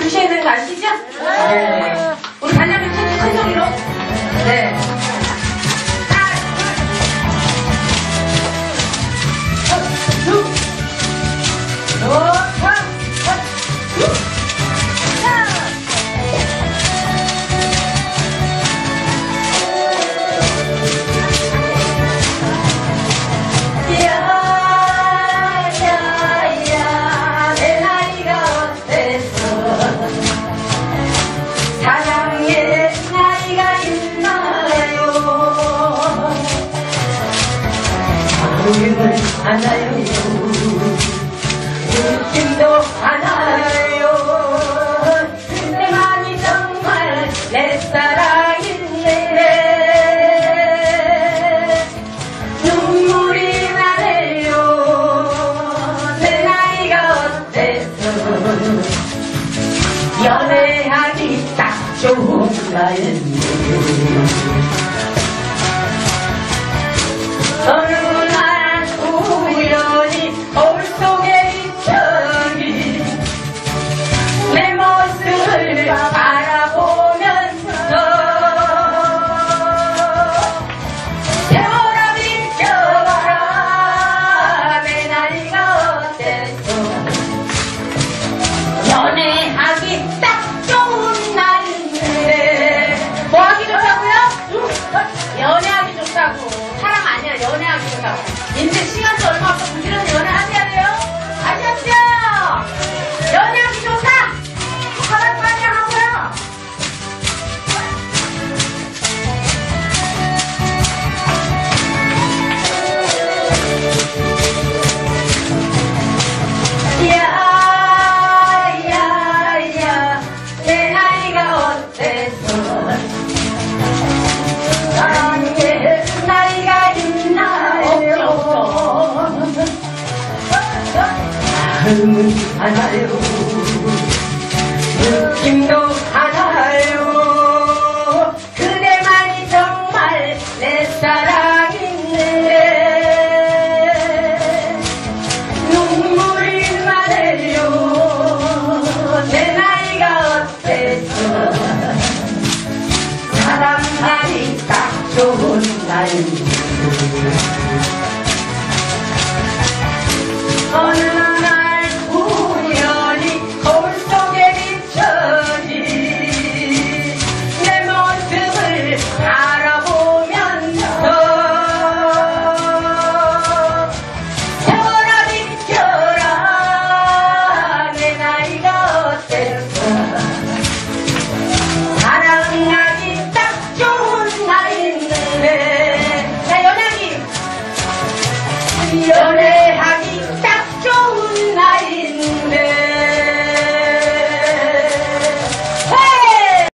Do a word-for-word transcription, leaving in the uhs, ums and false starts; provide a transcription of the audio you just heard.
주셔야 되는 거 아시죠? 네. 우리 가려면 큰, 큰 소리로. 네. 느낌을 안아요 느낌도 안아요 그때만이 정말 내 사랑인데 눈물이 나네요 내 나이가 어때서 연애하기 딱 좋은 나이인데 어느 날 우연히 거울 속에 비춰진 내 모습을 바라보면서 세월아 비켜봐라 내 나이가 어때서 연애하기 딱 좋은 날인데 뭐 하기 좋다고요? 연애하기 좋다고. 사랑 아니야, 연애하기 좋다고. 인생 시간도 얼마 없어 부지런히 연애하셔야 돼요. 아셨죠? 연애하기 좋다. 사랑 많이 하고요. 야야야 내 나이가 어때서 사랑의 나이가 있나요? 마음은 알아요 느낌도